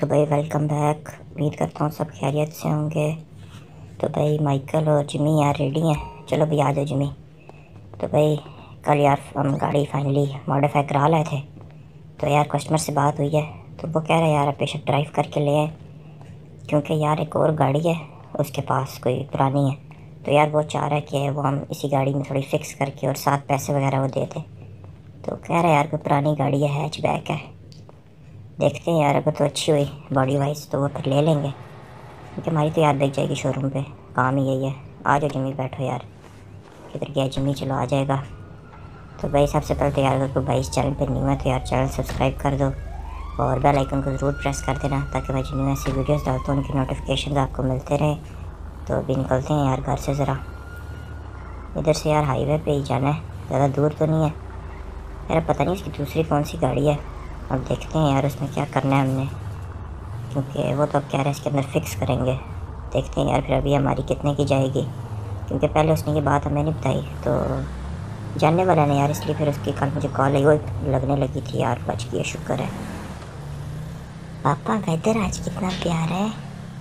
तो भाई welcome back. उम्मीद करता हूँ सब खैरियत से होंगे। तो भाई माइकल और जिमी यार रेडी हैं। चलो भाई आ जाओ जिमी। तो भाई कल यार हम गाड़ी फाइनली मॉडिफाई करा लाए थे। तो यार कस्टमर से बात हुई है तो वो कह रहा है यार आप बेशक ड्राइव करके ले आए, क्योंकि यार एक और गाड़ी है उसके पास कोई पुरानी है। तो यार वो चाह रहा है कि वो हम इसी गाड़ी में थोड़ी फिक्स करके और साथ पैसे वगैरह वो दे दें। तो कह रहा है यार कोई पुरानी गाड़ी है, हैचबैक है। देखते हैं यार, अगर तो अच्छी हुई बॉडी वाइज तो वो फिर ले लेंगे, क्योंकि हमारी तो यार बिक जाएगी शोरूम पे। काम ही यही है। आ जाओ जिम्मी, बैठो यार। किधर गया जिम्मी? चलो आ जाएगा। तो भाई सबसे पहले तो यार अगर कोई भाई इस चैनल पर न्यू है तो यार चैनल सब्सक्राइब कर दो और बेल आइकन को ज़रूर प्रेस कर देना, ताकि मैं जिन्हें ऐसी वीडियोस डालता हूँ उनकी नोटिफिकेशन आपको मिलते रहे। तो अभी निकलते हैं यार घर से ज़रा। इधर से यार हाईवे पे ही जाना है, ज़्यादा दूर तो नहीं है यार। पता नहीं उसकी दूसरी कौन सी गाड़ी है। अब देखते हैं यार उसमें क्या करना है हमने, क्योंकि वो तो अब कह रहे हैं इसके अंदर फिक्स करेंगे। देखते हैं यार फिर अभी हमारी कितने की जाएगी, क्योंकि पहले उसने ये बात हमें नहीं बताई। तो जानने वाला नहीं यार, इसलिए फिर उसकी कल मुझे कॉल आई, वो लगने लगी थी यार। बच गया, शुक्र है। पापा वेदर आज कितना प्यारा है।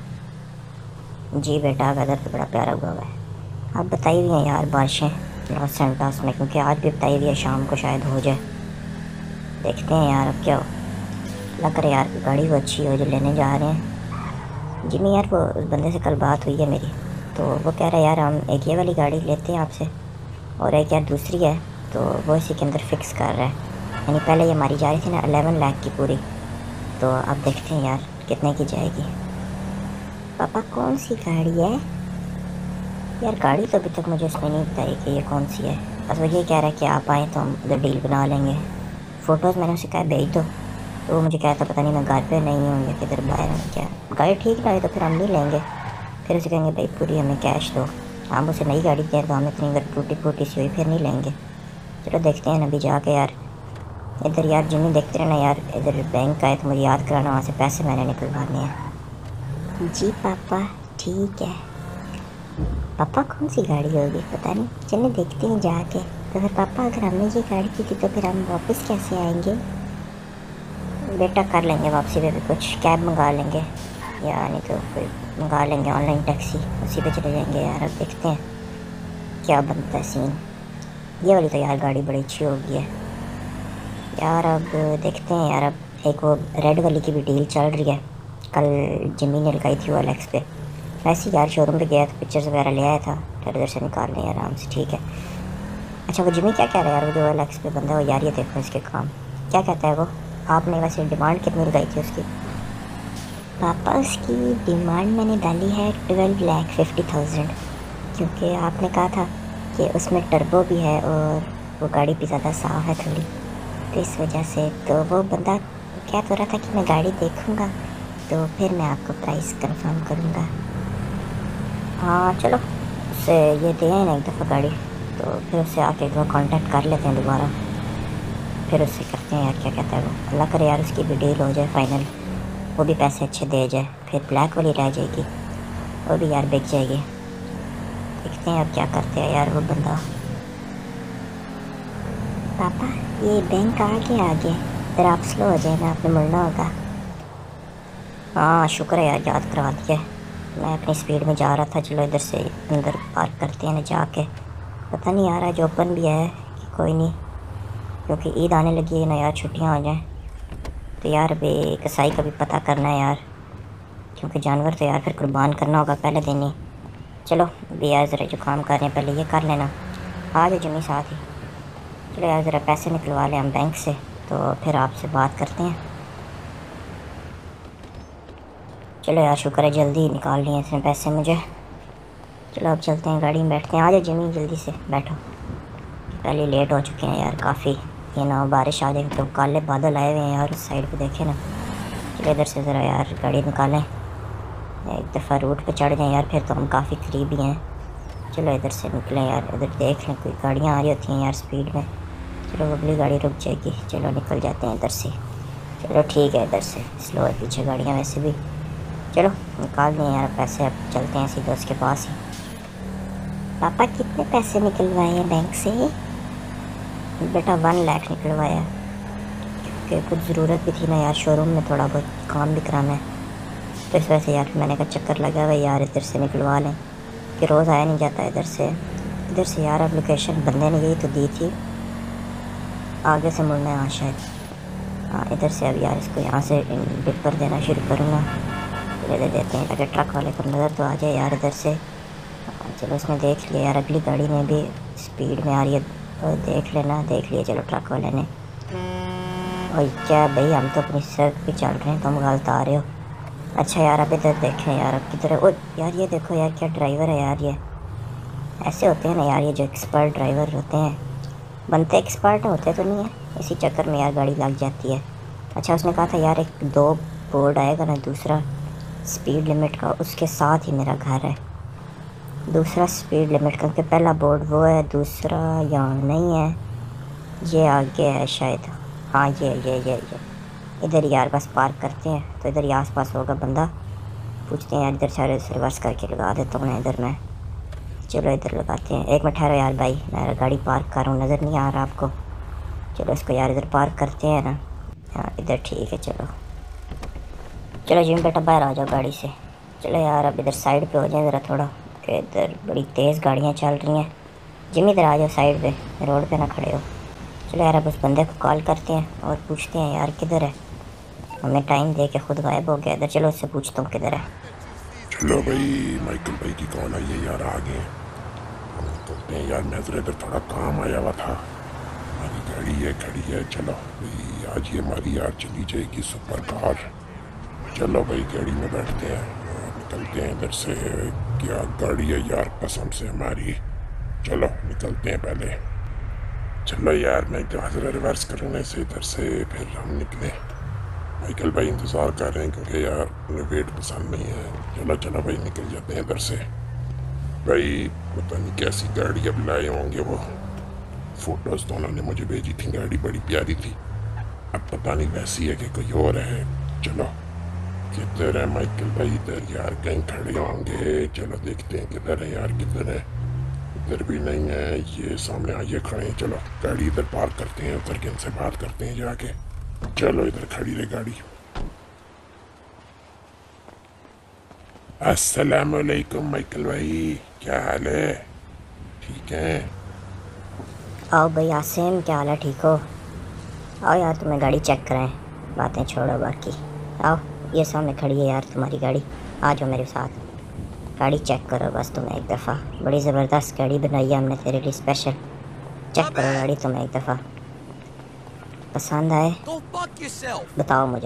जी बेटा, वेदर तो बड़ा प्यारा हुआ है। आप बताई हुई हैं यार बारिशें लॉस एंजल्स में, क्योंकि आज भी बताई हुई है शाम को शायद हो जाए। देखते हैं यार अब क्या हो। लग रहा है यार गाड़ी वो अच्छी हो जो लेने जा रहे हैं। जी नहीं यार, वो उस बंदे से कल बात हुई है मेरी, तो वो कह रहा है यार हम एक ये वाली गाड़ी लेते हैं आपसे, और एक यार दूसरी है तो वो इसी के अंदर फिक्स कर रहा है। यानी पहले ये हमारी जा रही थी ना 11 लाख की पूरी, तो अब देखते हैं यार कितने की जाएगी। पापा कौन सी गाड़ी है यार? गाड़ी तो अभी तक मुझे उसने नहीं बताई कि ये कौन सी है। बस वो ये कह रहा है कि आप आएँ तो हम उधर डील बना लेंगे। फ़ोटोज़ मैंने उसे कहा भेज दो, तो वो मुझे कहता पता नहीं मैं घर पे नहीं हूँ या किधर बाहर हूँ। क्या गाड़ी ठीक ना है तो फिर हम नहीं लेंगे। फिर उसे कहेंगे भाई पूरी हमें कैश दो। हम उसे नई गाड़ी दें तो हम इतनी अगर टूटी फूटी सी हुई फिर नहीं लेंगे। चलो देखते हैं अभी जाके यार। इधर यार जिम्मी देखते रहना यार, इधर बैंक आए तो मुझे याद कराना, वहाँ से पैसे मैंने निकलवाने हैं। जी पापा ठीक है। पापा कौन सी गाड़ी होगी पता नहीं, चलिए देखते हैं जाके। तो फिर पापा अगर हमने ये गाड़ी की थी तो फिर हम वापस कैसे आएंगे? बेटा कर लेंगे वापसी पे भी कुछ, कैब मंगा लेंगे या नहीं तो फिर मंगा लेंगे ऑनलाइन टैक्सी, उसी पे चले जाएंगे यार। अब देखते हैं क्या बनता है सीन। ये वाली तो यार गाड़ी बड़ी अच्छी हो गई है यार। अब देखते हैं यार, अब एक वो रेड वाली की भी डील चल रही है। कल जिम्मी ने लगाई थी वो एलेक्स पे। वैसे यार शोरूम पे गया तो पिक्चर्स वगैरह ले आया था, इधर उधर से निकाल लें आराम से, ठीक है। अच्छा वो जिम्मी क्या कह रहा है यार, वो जो एलेक्स पे बंदा है वो यार, ये देखो इसके काम क्या कहता है वो। आपने वैसे डिमांड कितनी लगाई थी उसकी? पापा उसकी डिमांड मैंने डाली है 12,50,000, क्योंकि आपने कहा था कि उसमें टर्बो भी है और वो गाड़ी भी ज़्यादा साफ़ है थोड़ी, तो इस वजह से। तो वो बंदा कह तो रहा था कि मैं गाड़ी देखूँगा तो फिर मैं आपको प्राइस कंफर्म करूँगा। हाँ चलो, उससे ये दे ना एक दफ़ा गाड़ी, तो फिर उससे आके एक बार कॉन्टेक्ट कर लेते हैं दोबारा, फिर उससे करते हैं यार क्या कहता है वो। अल्लाह करे यार उसकी भी डील हो जाए फाइनल, वो भी पैसे अच्छे दे जाए। फिर ब्लैक वाली रह जाएगी, वो भी यार बिक जाएगी। देखते हैं अब क्या करते हैं यार वो बंदा। पापा ये बैंक आगे फिर आप स्लो हो जाएगा, आपने मुड़ना होगा। हाँ शुक्र है यार याद करवा दिया। मैं अपनी स्पीड में जा रहा था। चलो इधर से अंदर पार्क करते हैं ना जाके। पता नहीं यार आज ओपन भी है कि कोई नहीं, क्योंकि ईद आने लगी है ना यार, छुट्टियां हो जाएं तो यार अभी कसाई का भी पता करना है यार, क्योंकि जानवर तो यार फिर कुर्बान करना होगा पहले दिन ही। चलो अभी यार ज़रा जो काम कर रहे हैं पहले ये कर लेना। आ जाओ जिम्मी साथ ही। चलो यार ज़रा पैसे निकलवा लें हम बैंक से, तो फिर आपसे बात करते हैं। चलो यार शुक्र है जल्दी ही निकाल लिए इसने पैसे मुझे। चलो अब चलते हैं, गाड़ी में बैठते हैं। आ जाओ जिम्मी जल्दी से बैठो, पहले लेट हो चुके हैं यार काफ़ी। ये ना बारिश आ जाएगी तो काले बादल आए हुए हैं यार उस साइड पे, देखे ना। चलो इधर से ज़रा यार गाड़ी निकालें, एक दफ़ा रूट पे चढ़ जाएँ यार, फिर तो हम काफ़ी करीब ही हैं। चलो इधर से निकलें यार, इधर देख लें कोई गाड़ियाँ आ रही होती हैं यार स्पीड में। चलो अगली गाड़ी रुक जाएगी, चलो निकल जाते हैं इधर से। चलो ठीक है, इधर से स्लो है पीछे गाड़ियाँ वैसे भी। चलो निकाल दें यार पैसे, अब चलते हैं सीधे उसके पास ही। पापा कितने पैसे निकलवाए हैं बैंक से? बेटा 1 लाख निकलवाया, क्योंकि कुछ ज़रूरत भी थी ना यार, शोरूम में थोड़ा बहुत काम भी कराना है। तो इस वजह से यार मैंने कहा चक्कर लगा हुआ यार इधर से निकलवा लें कि रोज़ आया नहीं जाता इधर से यार। अब लोकेशन बंदे ने यही तो दी थी, आगे से मुड़ना है। हाँ शायद, हाँ इधर से। अब यार इसको यहाँ से डिपर देना शुरू करूँगा। दे देते हैं ताकि ट्रक वाले को नज़र तो आ जाए यार इधर से। चलो उसने देख लिया यार, अगली गाड़ी ने भी स्पीड में आ रही है, देख लिया। चलो ट्रक वाले ने। और क्या भाई, हम तो अपनी सड़क पे चल रहे हैं, तुम गलत आ रहे हो। अच्छा यार अब इधर देखें यार, अब किधर है। ओ यार ये देखो यार, क्या ड्राइवर है यार। ये ऐसे होते हैं ना यार, ये जो एक्सपर्ट ड्राइवर होते हैं, बनते एक्सपर्ट होते तो नहीं है, इसी चक्कर में यार गाड़ी लग जाती है। अच्छा उसने कहा था यार एक 2 बोर्ड आएगा ना, दूसरा स्पीड लिमिट का, उसके साथ ही मेरा घर है। दूसरा स्पीड लिमिट का, क्योंकि पहला बोर्ड वो है, दूसरा यहाँ नहीं है, ये आगे है शायद। हाँ ये इधर यार बस पार्क करते हैं, तो इधर ही आस पास होगा बंदा, पूछते हैं यार। इधर सारे रिवर्स करके लगा देता हूँ इधर मैं। चलो इधर लगाते हैं। एक मिनट ठहरो यार भाई, मैं गाड़ी पार्क कर रहा हूँ, नज़र नहीं आ रहा आपको। चलो इसको यार इधर पार्क करते हैं ना। हाँ इधर ठीक है। चलो जिम बेटा बाहर आ जाओ गाड़ी से। चलो यार अब इधर साइड पे हो जाए ज़रा थोड़ा, कि इधर बड़ी तेज़ गाड़ियाँ चल रही हैं। जिम इधर आ जाओ साइड पे, रोड पे ना खड़े हो। चलो यार अब उस बंदे को कॉल करते हैं और पूछते हैं यार किधर है। हमें टाइम दे के खुद गायब हो गया इधर। चलो उससे पूछता हूँ किधर है। चलो भाई, माइकल भाई की कॉल आई है यार, आ गए हम निकलते हैं यार। मैं इधर थोड़ा काम आया हुआ था, हमारी गाड़ी है खड़ी है। चलो भाई आज ये हमारी यार चली जाएगी सुपर कार। चलो भाई गाड़ी में बैठते हैं और निकलते हैं इधर से। क्या गाड़ी है यार कसम से हमारी। चलो निकलते हैं पहले। चलो यार मैं जरा रिवर्स करूँगा इसे इधर से, फिर हम निकले। माइकल भाई इंतज़ार कर रहे हैं क्योंकि यार उन्हें वेट पसंद नहीं है। चलो भाई निकल जाते हैं इधर से। भाई पता नहीं कैसी गाड़ी अब लाए होंगे वो, फोटोज़ तो उन्होंने मुझे भेजी थी, गाड़ी बड़ी प्यारी थी। अब पता नहीं वैसी है कि कोई और है। चलो किधर है माइकल भाई, इधर यार कहीं खड़े होंगे। चलो देखते हैं किधर है यार, किधर है। इधर भी नहीं है, ये सामने आइए खड़े हैं। चलो गाड़ी इधर पार्क करते हैं, उतर के इनसे बात करते हैं जाके। चलो इधर खड़ी रहे गाड़ी। अस्सलाम वालेकुम माइकल भाई, क्या हाल है? ठीक है? आओ भाई आसिम, क्या हाल है, ठीक हो? आओ यार तुम्हें गाड़ी चेक कराएं, बातें छोड़ो बाकी। आओ ये सामने खड़ी है यार तुम्हारी गाड़ी, आ जाओ मेरे साथ, गाड़ी चेक करो बस तुम्हें एक दफ़ा। बड़ी ज़बरदस्त गाड़ी बनाई है हमने तेरे लिए स्पेशल। चेक करो गाड़ी तुम्हें एक दफ़ा, पसंद आए बताओ मुझे।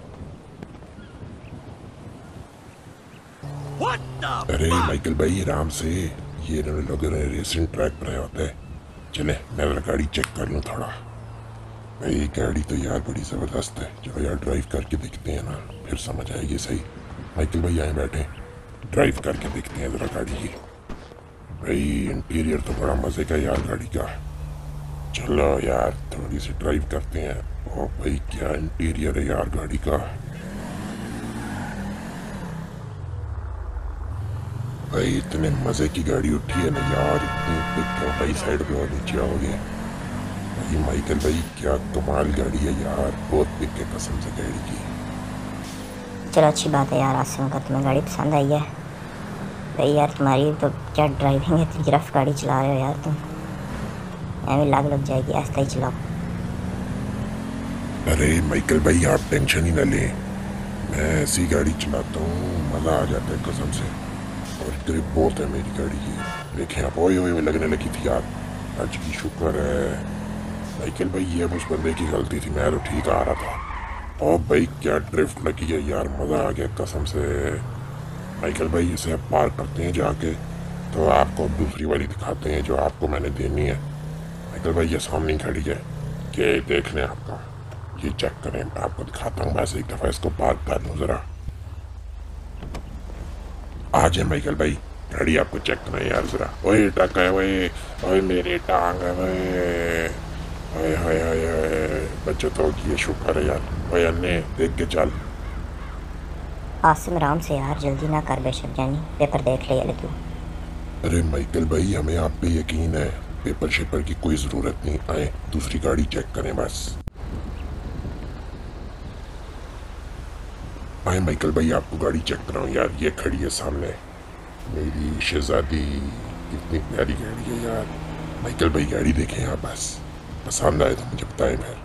अरे माइकल भाई आराम से, ये लोग रेसिंग ट्रैक पर आए होते हैं। चले मैं जरा गाड़ी चेक कर लूँ थोड़ा। भाई गाड़ी तो यार बड़ी ज़बरदस्त है। चलो यार ड्राइव करके देखते हैं ना, फिर समझ आएगी सही। माइकल भाई आए बैठे, ड्राइव करके देखते हैं ज़रा गाड़ी की। भाई इंटीरियर तो बड़ा मज़े का यार गाड़ी का। चलो यार थोड़ी सी ड्राइव करते हैं। ओ भाई क्या इंटीरियर है यार गाड़ी का। भाई इतने मज़े की गाड़ी उठी है ना यार, इतनी पिक भाई साइड पे और नीचे आओगे। भाई माइकल भाई क्या कमाल गाड़ी है यार, बहुत पिक है कसम से गाड़ी की। चलो अच्छी बात है यार आसिम का तुम्हें गाड़ी पसंद आई है। भाई यार तुम्हारी तो क्या ड्राइविंग है, इतनी रफ गाड़ी चला रहे हो यार तुम, ऐਵੇਂ लग जाएगी, ऐसा ही चलाओ। अरे माइकल भाई आप टेंशन ही ना लें, मैं ऐसी गाड़ी चलाता हूँ मज़ा आ जाता है कसम से। और ग्रिप बहुत है मेरी गाड़ी की, देखें आप। ओए ओए लगने लगी थी यार, आज की शुक्र है। माइकल भाई ये उस बंदे की गलती थी, मैं तो ठीक आ रहा था। और भाई क्या ड्रिफ्ट लगी है यार, मज़ा आ गया कसम से। माइकल भाई इसे अब पार करते हैं जाके, तो आपको दूसरी वाली दिखाते हैं जो आपको मैंने देनी है। माइकल भाई ये सामने खड़ी है, कि देख लें आपका, ये चेक करें। मैं आपको दिखाता हूँ, वैसे एक दफ़ा इसको पार्क कर लूँ ज़रा। आ जाए माइकल भाई, गाड़ी आपको चेक करें यार ज़रा। ओए ट्रक है, ओए ओए मेरी टांग है, ओए हाय हाय हाय, बचत होगी ये शुक्र है यार। ओए अन्ने देख के चल। आसिम आराम से यार, जल्दी ना कर बेशक जानी, पेपर देख ले तू। अरे माइकल भाई हमें आप पे यकीन है, पेपर शेपर की कोई ज़रूरत नहीं, आए दूसरी गाड़ी चेक करें बस। आए माइकल भाई, आपको गाड़ी चेक कराऊँ यार। ये खड़ी है सामने, मेरी शहजादी। कितनी प्यारी गाड़ी है यार। माइकल भाई गाड़ी देखें आप, बस पसंद आए तो मुझे बताएं फिर।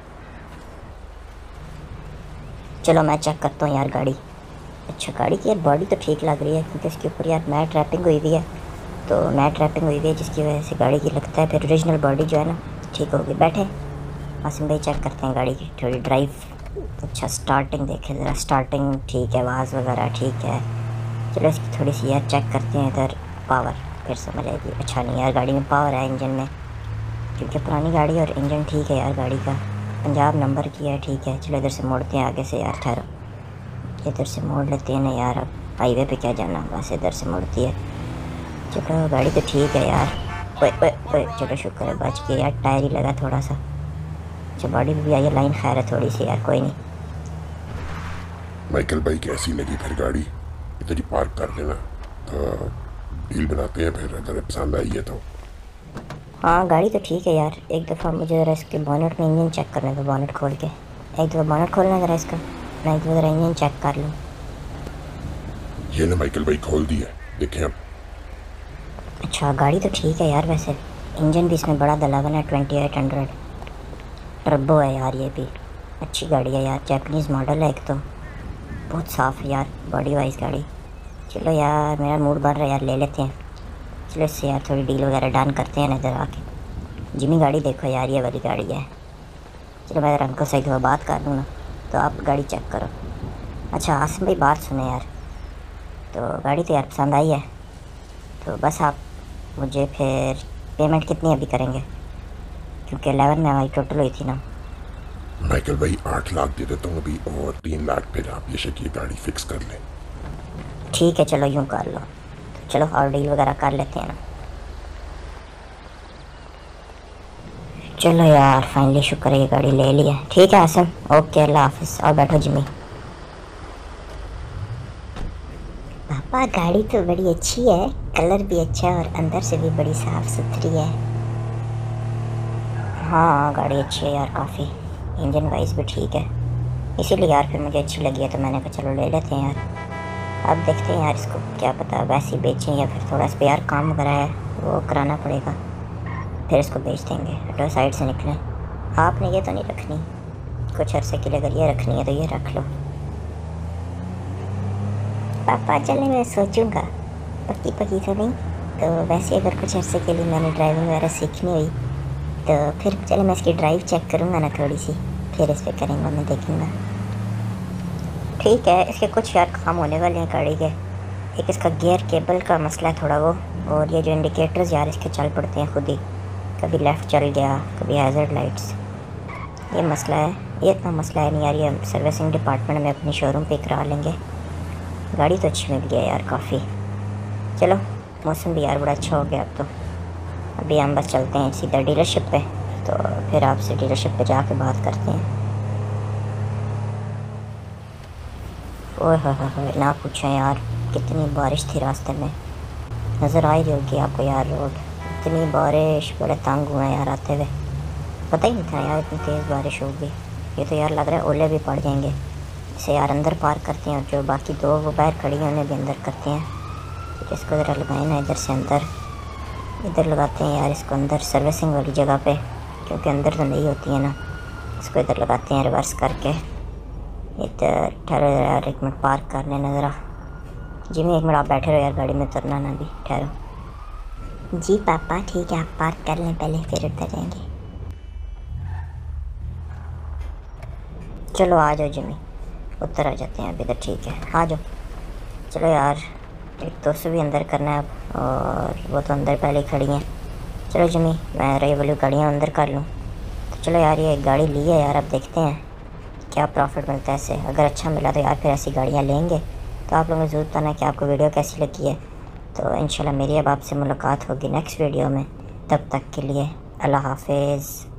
चलो मैं चेक करता हूँ यार गाड़ी। अच्छा, गाड़ी की यार बॉडी तो ठीक लग रही है, क्योंकि इसके ऊपर यार मैट रैपिंग हुई हुई है। तो मैट रैपिंग हुई हुई है जिसकी वजह से गाड़ी की लगता है फिर ओरिजिनल बॉडी जो है ना ठीक होगी। बैठे आसिम भाई, चेक करते हैं गाड़ी की थोड़ी ड्राइव। अच्छा, स्टार्टिंग देखें ज़रा, स्टार्टिंग ठीक है, आवाज़ वगैरह ठीक है। चलो इसकी थोड़ी सी यार चेक करते हैं इधर। पावर फिर समझ आएगी। अच्छा नहीं यार, गाड़ी में पावर है इंजन में, क्योंकि पुरानी गाड़ी और इंजन ठीक है यार गाड़ी का। पंजाब नंबर की है, ठीक है। चलो इधर से मोड़ते हैं आगे से यार, ठहरो इधर से मोड़ लेते हैं ना यार। अब हाईवे पे क्या जाना, बस इधर से मुड़ती है। चलो गाड़ी तो ठीक है यार। ओए ओए ओए, चलो शुक्र है बच के यार, टायर ही लगा थोड़ा सा। अच्छा, बॉडी भी आई है, लाइन खैर है थोड़ी सी यार, कोई नहीं। माइकल भाई कैसी लगी फिर गाड़ी? इधर ही पार्क कर देना, तो डील बनाते हैं फिर, अगर पसंद आई है तो। हाँ गाड़ी तो ठीक है यार। एक दफ़ा मुझे ज़रा इसके बॉनेट में इंजन चेक करने दो, बॉनेट खोल के। एक दफ़ा बॉनेट खोलना ज़रा इसका, मैं एक दफ़ा ज़रा इंजन चेक कर लूँ। ये ना माइकल भाई खोल दिया, देखें अब। अच्छा, गाड़ी तो ठीक है यार वैसे। इंजन भी इसमें बड़ा दलावन है, 2800 टर्बो है यार ये भी। अच्छी गाड़ी है यार, जैपनीज़ मॉडल है एक तो। बहुत साफ़ है यार बॉडी वाइज गाड़ी। चलो यार मेरा मूड बन रहा है यार, ले लेते हैं। चलो इससे यार थोड़ी डील वगैरह डन करते हैं नज़र आके। जिमी गाड़ी देखो यार, ये वाली गाड़ी है। चलो मैं अंकल से एक दफ़ा बात कर लूँ ना, तो आप गाड़ी चेक करो। अच्छा आसिम भाई, बात सुने यार, तो गाड़ी तो यार पसंद आई है, तो बस आप मुझे फिर पेमेंट कितनी अभी करेंगे, क्योंकि 11 में हमारी टोटल हुई थी ना। माइकल भाई 8 लाख दे देता हूँ अभी, और 3 लाख फिर आप ये शक ये गाड़ी फिक्स कर लें। ठीक है चलो यूँ कर लो। चलो और डील वगैरह कर लेते हैं ना। चलो यार फाइनली शुक्र है ये गाड़ी ले ली है। ठीक है आसिम, ओके अल्लाह हाफिज़। और बैठो जिमी। पापा गाड़ी तो बड़ी अच्छी है, कलर भी अच्छा है और अंदर से भी बड़ी साफ़ सुथरी है। हाँ गाड़ी अच्छी है यार काफ़ी, इंजन वाइज भी ठीक है। इसीलिए यार फिर मुझे अच्छी लगी है, तो मैंने कहा चलो ले लेते हैं यार। अब देखते हैं यार, इसको क्या पता वैसे ही बेचें या फिर थोड़ा इस पर यार काम वगैरह है वो कराना पड़ेगा, फिर इसको बेच देंगे। हटो साइड से निकलें। आपने ये तो नहीं रखनी, कुछ अर्से के लिए अगर ये रखनी है तो ये रख लो। पापा चले, मैं सोचूंगा, पक्की पक्की तो नहीं, तो वैसे अगर कुछ अर्से के लिए मैंने ड्राइविंग वगैरह सीखनी हुई तो फिर चलो मैं इसकी ड्राइव चेक करूँगा ना थोड़ी सी, फिर इस पर करेंगे, मैं देखूँगा। ठीक है, इसके कुछ यार काम होने वाले हैं गाड़ी के। एक इसका गियर केबल का मसला है थोड़ा वो, और ये जो इंडिकेटर्स यार इसके चल पड़ते हैं खुद ही, कभी लेफ़्ट चल गया कभी हैज़र्ड लाइट्स, ये मसला है। ये इतना मसला है नहीं यार, ये सर्विसिंग डिपार्टमेंट में अपनी शोरूम पे करा लेंगे। गाड़ी तो अच्छी मिल गई है यार काफ़ी। चलो मौसम भी यार बड़ा अच्छा हो गया अब तो। अभी हम बस चलते हैं सीधा डीलरशिप पे, तो फिर आपसे डीलरशिप पे जाके बात करते हैं। ओह हो ना पूछें यार, कितनी बारिश थी रास्ते में, नज़र आ ही रही होगी आपको यार रोड। इतनी बारिश, बड़े तंग हुए यार आते हुए, पता ही नहीं था यार इतनी तेज़ बारिश होगी। ये तो यार लग रहा है ओले भी पड़ जाएंगे। इसे यार अंदर पार्क करते हैं, और जो बाकी दो वो बाहर खड़ी हैं उन्हें भी अंदर करते हैं। इसको ज़रा लगाए ना इधर से अंदर, इधर लगाते हैं यार इसको अंदर सर्विसिंग वाली जगह पे, क्योंकि अंदर तो नहीं होती है ना। इसको इधर लगाते हैं रिवर्स करके। इधर ठहरो यार, एक मिनट पार्क कर लेना ज़रा। जी मैं एक मिनट आप बैठे रहो यार, गाड़ी में उतरना ना भी, ठहरो। जी पापा ठीक है, आप पार्क कर लें पहले, फिर उतर जाएंगे। चलो आ जाओ जिमी, उतर आ जाते हैं अब इधर, ठीक है आ जाओ। चलो यार, एक दोस्त भी अंदर करना है अब, और वो तो अंदर पहले ही खड़ी हैं। चलो जिमी, मैं रही वाली गाड़ियाँ अंदर कर लूँ। तो चलो यार, ये गाड़ी ली है यार, अब देखते हैं क्या प्रॉफिट मिलता है इससे। अगर अच्छा मिला तो यार फिर ऐसी गाड़ियाँ लेंगे। तो आप लोगों को ज़रूर बताना कि आपको वीडियो कैसी लगी है। तो इंशाल्लाह मेरी अब आपसे मुलाकात होगी नेक्स्ट वीडियो में। तब तक के लिए अल्लाह हाफिज़।